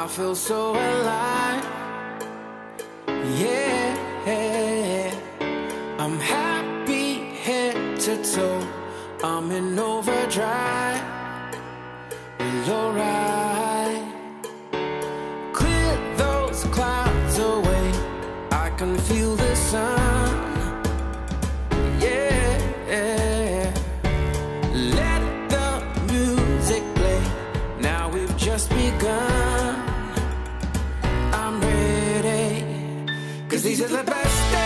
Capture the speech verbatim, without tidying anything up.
I feel so alive. Yeah, I'm happy head to toe. I'm in overdrive. Well, alright. Clear those clouds away. I can feel the sun. Yeah, let the music play. Now we've just begun. I'm ready, 'cause these are the best days.